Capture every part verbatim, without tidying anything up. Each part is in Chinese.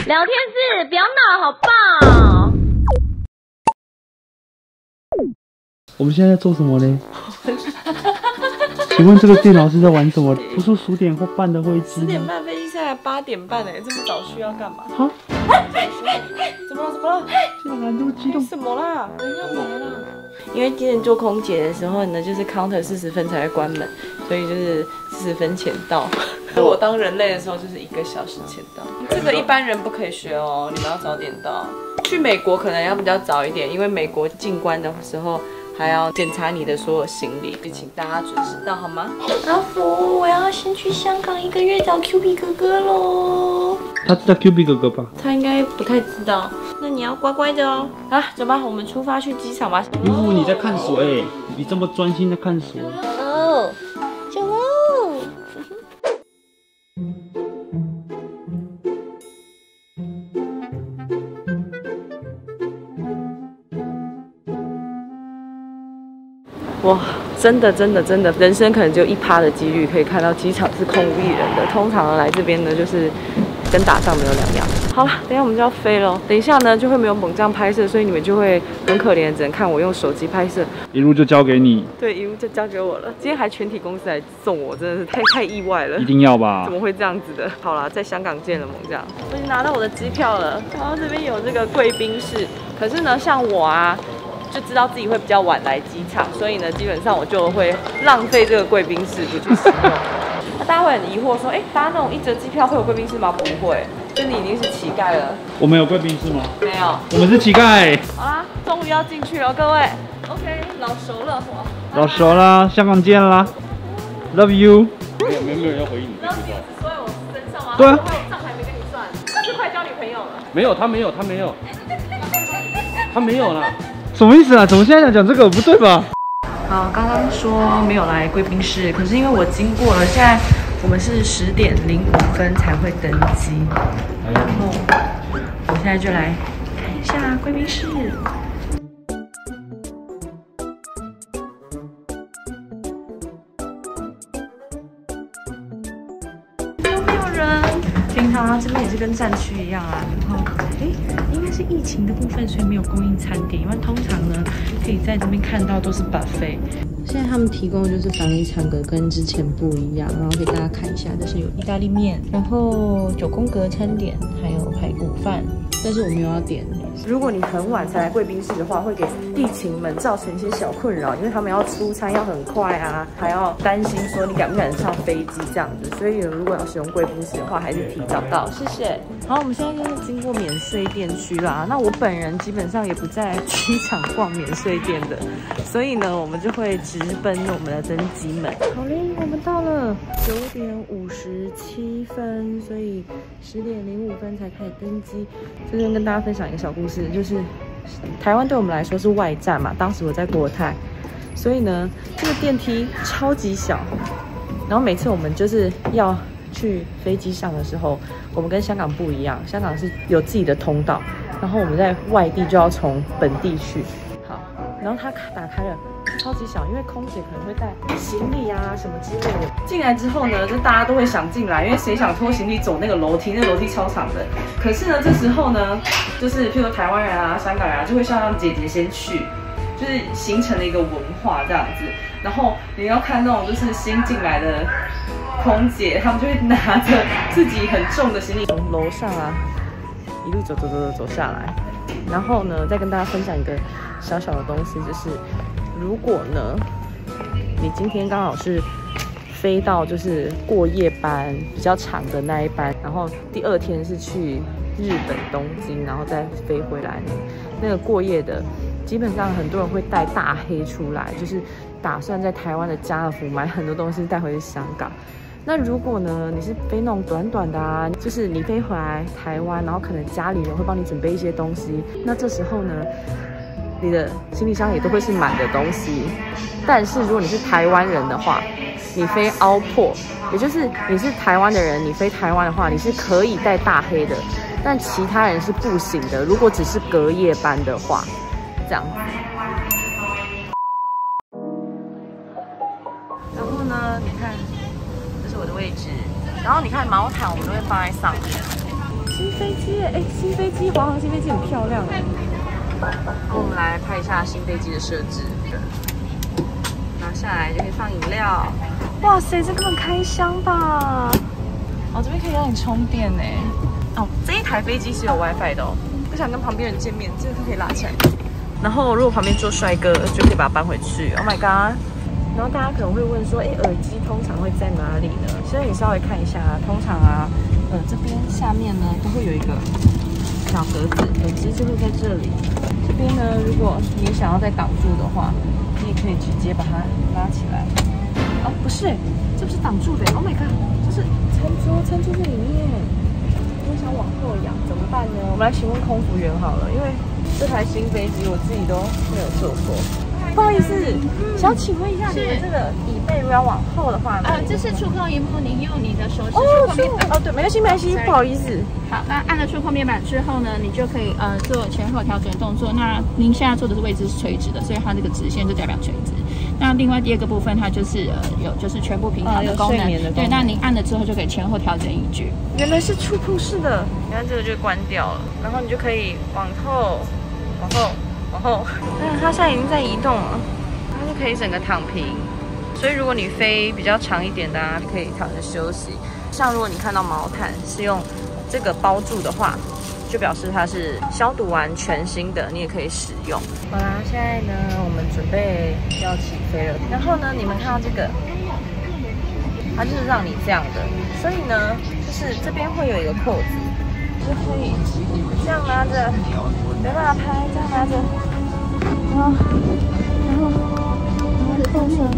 聊天室不要闹，好不好？ 我们现在在做什么呢？请问这个电脑是在玩什么？不是十点或半的会机？ 十点半飞机下来八点半哎，这么早去要干嘛？ 哈？ 怎么了？怎么了？ 现在蛮多激动。 什么啦？人要没了。因为今天做空姐的时候呢，就是 counter 四十分才会关门，所以就是四十分前到。我当人类的时候就是一个小时前到。这个一般人不可以学哦，你们要早点到。去美国可能要比较早一点，因为美国进关的时候还要检查你的所有行李，就请大家准时到好吗？阿福，我要先去香港一个月找 Q B 哥哥喽。 他知道 Q B 哥哥吧？ 他应该不太知道。那你要乖乖的哦。好，走吧，我们出发去机场吧。 林父，你在看水？你这么专心的看水？ 哦，走喽。哇，真的真的真的，人生可能只有一趴的几率可以看到机场是空无一人的。通常来这边呢，就是跟打仗没有两样。好了，等一下我们就要飞了，等一下呢就会没有猛将拍摄，所以你们就会很可怜，只能看我用手机拍摄。 一路就交给你。 对，一路就交给我了。今天还全体公司来送我，真的是太太意外了。 一定要吧？ 怎么会这样子的？好啦，在香港见了猛将，我已经拿到我的机票了。然后这边有这个贵宾室，可是呢，像我啊，就知道自己会比较晚来机场，所以呢，基本上我就会浪费这个贵宾室不去使用。那大家会很疑惑说，哎，搭那种一折机票会有贵宾室吗？不会，就你已经是乞丐了。 我们有贵宾室吗？ 没有， 我们是乞丐。 好啦，终于要进去了，各位。OK， 老熟了，我。 老熟啦，香港见啦 ，Love you。没有没有没有人要回应你这句话。 所以我身上吗？ 对啊。 账还没跟你算，是快交女朋友了。 没有，他没有，他没有，他没有啦。什么意思啊？怎么现在讲讲这个不对吧？ 好，刚刚说没有来贵宾室，可是因为我经过了，现在我们是十点零五分才会登机，然后我现在就来看一下贵宾室。都没有人，平常啊这边也是跟战区一样啊，然后哎，应该是疫情的部分，所以没有供应餐点，因为通常呢可以在这边看到都是 buffet。现在他们提供的就是防疫餐格跟之前不一样，然后给大家看一下，就是有意大利面，然后九宫格餐点，还有排骨饭，但是我没有要点。如果你很晚才来贵宾室的话，会给地勤们造成一些小困扰，因为他们要出餐要很快啊，还要担心说你赶不赶得上飞机这样子，所以如果要使用贵宾室的话，还是提早到，谢谢。好，我们现在就是经过免税店区啦。那我本人基本上也不在机场逛免税店的，所以呢，我们就会直奔我们的登机门。好嘞，我们到了九点五十七分，所以十点零五分才开始登机。这边跟大家分享一个小故事，就是台湾对我们来说是外站嘛，当时我在国泰，所以呢，这个电梯超级小，然后每次我们就是要去飞机上的时候，我们跟香港不一样，香港是有自己的通道，然后我们在外地就要从本地去。好，然后它打开了，超级小，因为空姐可能会带行李啊什么之类的。进来之后呢，就大家都会想进来，因为谁想拖行李走那个楼梯，那个楼梯超长的。可是呢，这时候呢，就是譬如说台湾人啊、香港人啊，就会想让姐姐先去，就是形成了一个文化这样子。然后你要看那种就是新进来的空姐，他们就会拿着自己很重的行李从楼上啊一路走走走走走下来。然后呢，再跟大家分享一个小小的东西，就是如果呢，你今天刚好是飞到就是过夜班比较长的那一班，然后第二天是去日本东京，然后再飞回来呢，那个过夜的，基本上很多人会带大黑出来，就是打算在台湾的家乐福买很多东西带回去香港。那如果呢，你是飞那种短短的啊，就是你飞回来台湾，然后可能家里人会帮你准备一些东西，那这时候呢，你的行李箱也都会是满的东西。但是如果你是台湾人的话，你飞澳破，也就是你是台湾的人，你飞台湾的话，你是可以带大黑的，但其他人是不行的。如果只是隔夜班的话，这样子。然后呢，你看，这是我的位置。然后你看毛毯，我们都会放在上面。新飞机机耶！哎，新飞机，华航新飞机很漂亮哎。我们来拍一下新飞机的设置，拿下来就可以放饮料。哇塞，这根本开箱吧？哦，这边可以让你充电呢。哦，这一台飞机是有 WiFi 的哦。不想跟旁边人见面，这个可以拉起来。然后如果旁边坐帅哥，就可以把它搬回去。Oh my god！ 然后大家可能会问说，哎，耳机通常会在哪里呢？现在你稍微看一下啊，通常啊，呃，这边下面呢都会有一个小格子，耳机就会在这里。这边呢，如果你想要再挡住的话，你也可以直接把它拉起来。哦，不是，这不是挡住的 ！Oh my god！ 这是餐桌，餐桌在里面。我想往后仰，怎么办呢？我们来询问空服员好了，因为这台新飞机我自己都没有坐过。不好意思，想请问一下，你们这个椅背如果要往后的话呢？ 呃，这是触控荧幕，您用你的手指哦， 触控面板。 哦，对，没关系，没关系，不好意思。 好，那按了触控面板之后呢，你就可以呃做前后调整动作。那您现在坐的是位置是垂直的，所以它这个直线就代表垂直。那另外第二个部分，它就是呃有就是全部平躺的功能。 哦、 对，那您按了之后就可以前后调整椅距。 原来是触控式的，你看这个就关掉了，然后你就可以往后、往后、往后。嗯，它现在已经在移动了。它就可以整个躺平，所以如果你飞比较长一点的啊，可以躺着休息。像如果你看到毛毯是用这个包住的话，就表示它是消毒完全新的，你也可以使用。好啦，现在呢，我们准备要起飞了。然后呢，你们看到这个，它就是让你这样的，所以呢，就是这边会有一个扣子，就可以这样拿着，没办法拍，这样拿着，然后。然后，放上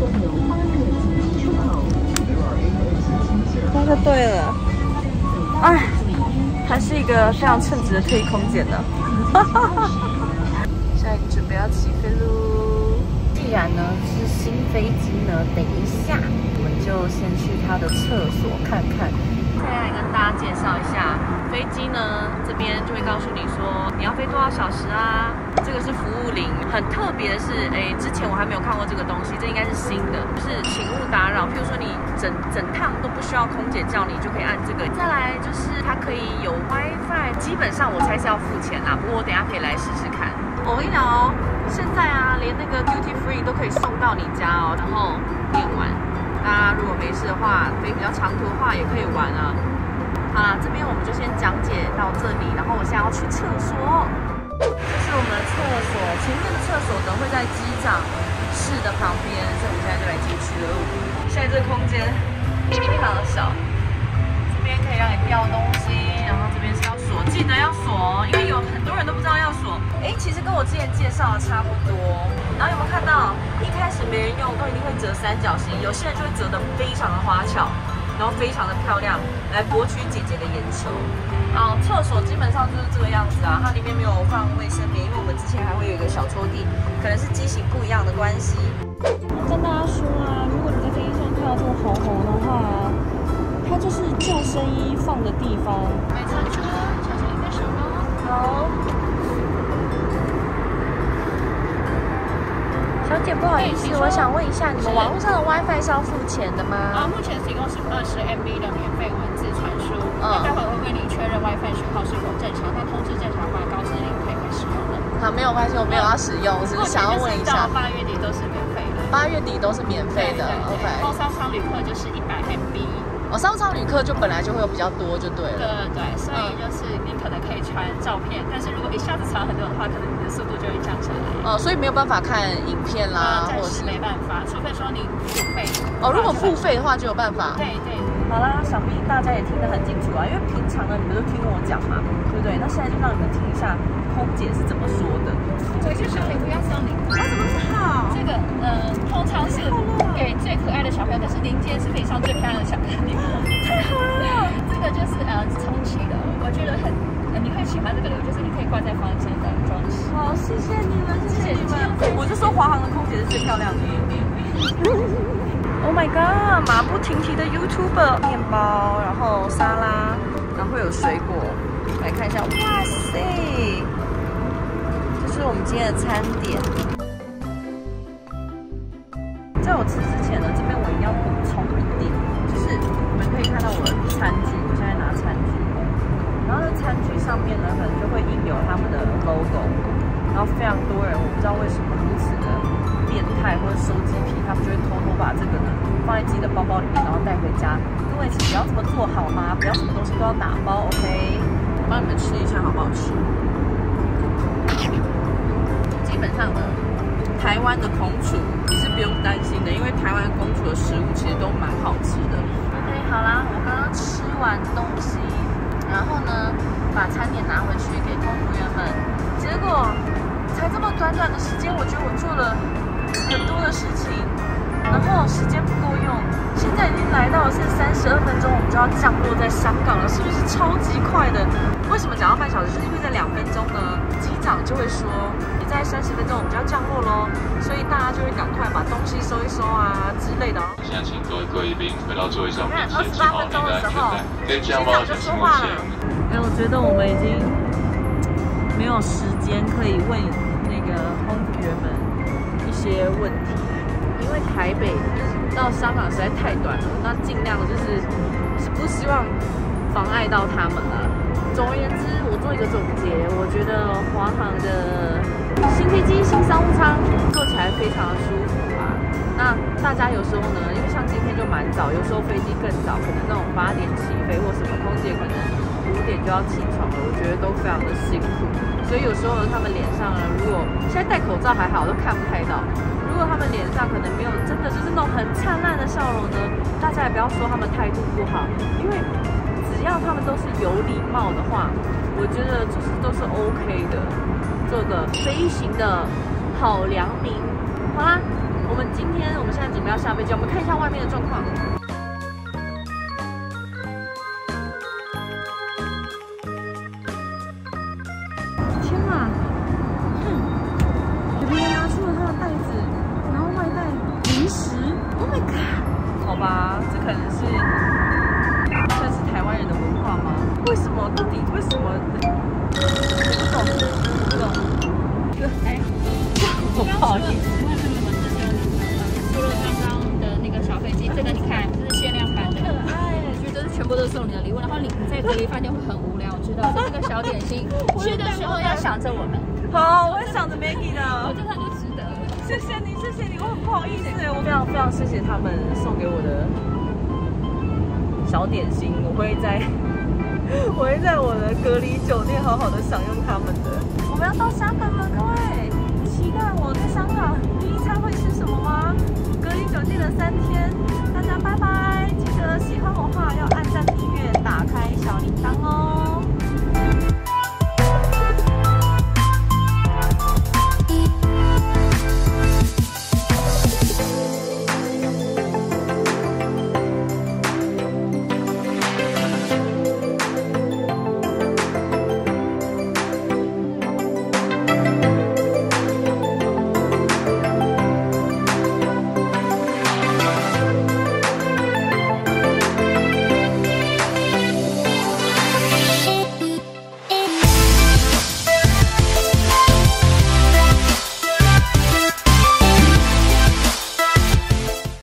那就对了。哎，还是一个非常称职的退役空姐呢。现在准备要起飞喽。既然呢是新飞机呢，等一下我们就先去它的厕所看看。再来跟大家介绍一下，飞机呢这边就会告诉你说你要飞多少小时啊。这个是服务铃，很特别的是，哎，之前我还没有看过这个东西，这应该是新的，就是请勿打扰。譬如说你整整趟都不需要空姐叫你，就可以按这个。再来就是它可以有 WiFi， 基本上我猜是要付钱啦，不过我等一下可以来试试看。我跟你讲哦，现在啊，连那个 Duty Free 都可以送到你家哦，然后练完。大家如果没事的话，飞比较长途的话也可以玩啊。好啦，这边我们就先讲解到这里，然后我现在要去厕所。这是我们的厕所，前面的厕所呢会在机长室的旁边，所以我们现在就来进去了。现在这个空间非常的小，这边可以让你吊东西，然后这边是要锁，记得要锁，因为有很多人都不知道要锁。哎，其实跟我之前介绍的差不多。然后有没有看到，一开始没人用都一定会折三角形，有些人就会折得非常的花俏，然后非常的漂亮，来博取姐姐的眼球。哦，厕所基本上就是这个样子啊，它里面没有放卫生棉，因为我们之前还会有一个小抽屉，可能是机型不一样的关系。跟大家说啊，如果你在飞机上看到这个红红的话，它就是救生衣放的地方。 买餐车，小心你的手哦。 好。小姐，不好意思，我想问一下，你们网络上的 WiFi 是要付钱的吗？ 啊，目前提供是二十 M B 的免费文字传输，那待会会为您确认 WiFi 讯号是否正常，那通知正常的话，告知您可以开始用了。 好，没有关系，我没有要使用，我只是想要问一下。 到八月底都是免费的。 八月底都是免费的 ，OK。 然后商场旅客就是一百 M B。 哦，商场旅客就本来就会有比较多，就对了。 对对对，所以就是您可能可以传照片，但是如果一下子传很多的话，可能你的速度就会降下来。 哦，所以没有办法看影片啦， 或者是没办法，除非说你付费。 哦，如果付费的话就有办法。 对对。 好啦，想必大家也听得很清楚啊，因为平常呢你们都听我讲嘛，对不对？那现在就让你们听一下空姐是怎么说的。 这个小礼物要送您。 啊，怎么好？ 这个呃，通常是给最可爱的小朋友，可是您今天是可以上最漂亮的小礼物。 太好了！ 这个就是呃充气的，我觉得很，呃，你会喜欢这个礼物，就是你可以挂在房间当装饰。 好，谢谢你们，谢谢你们。我就说华航的空姐是最漂亮的。Oh my god！ 马不停蹄的 YouTuber， 面包，然后沙拉，然后会有水果。来看一下，哇塞！这是我们今天的餐点。在我吃之前呢，这边我一定要补充一点，就是你们可以看到我的餐具，我现在拿餐具，然后呢，餐具上上面呢，可能就会印有他们的 logo， 然后非常多人，我不知道为什么如此的变态或者收集癖，他们就会偷偷把这个呢放在自己的包包里面，然后带回家。各位请不要这么做好吗？不要什么东西都要打包 ，OK？ 我帮你们吃一下好不好吃？基本上呢，台湾的空厨你是不用担心的，因为台湾空厨的食物其实都蛮好吃的。OK， 好啦，我刚刚吃完东西，然后呢，把餐点拿回去给空服员们，结果才这么短短的时间，我觉得我做了很多的事情，然后时间不够用。现在已经来到了是三十二分钟，我们就要降落在香港了，是不是超级快的？为什么讲到半小时？就是因为在两分钟呢，机长就会说你在三十分钟我们就要降落喽，所以大家就会赶快把东西收一收啊之类的。 现在请各位贵宾回到座位上，并二十且系好八分钟您的安全的时候带。，跟机家猫长就说话了。哎，我觉得我们已经没有时间可以问那个空服员们一些问题，因为台北到香港实在太短了，那尽量就是是不希望妨碍到他们了。总而言之，我做一个总结，我觉得华航的新飞机、新商务舱坐起来非常的舒服啊。那大家有时候呢，因为像今天就蛮早，有时候飞机更早，可能那种八点起飞或什么，空姐可能五点就要起床了，我觉得都非常的辛苦。所以有时候他们脸上呢，如果现在戴口罩还好，都看不太到。如果他们脸上可能没有真的就是那种很灿烂的笑容呢，大家也不要说他们态度不好，因为只要他们都是有礼貌的话，我觉得就是都是 OK 的，做个飞行的好良民。好啦，我们今天我们现在准备要下飞机，我们看一下外面的状况。天哪！有别人拿出了他的袋子，然后外带零食。Oh my god！ 好吧，这可能是算是台湾人的文化吗？为什么？到底为什么？不懂，不懂。 哎， 我不好意思。 除了刚刚的那个小飞机，这个你看，这是限量版的， 可爱。 我觉得这全部都是送你的礼物。然后你在隔离饭店会很无聊，知道？这个小点心，吃的时候要想着我们。 好，我会想着 Maggie 的。 我觉得就值得了。 谢谢你，谢谢你，我很不好意思，我非常非常谢谢他们送给我的小点心，我会在我会在我的隔离酒店好好的享用他们的。我们要到香港了，各位，期待我在香港第一餐会吃什么吗？隔离酒店的三天，大家拜拜，记得喜欢我的话要按赞、订阅、打开小铃铛哦。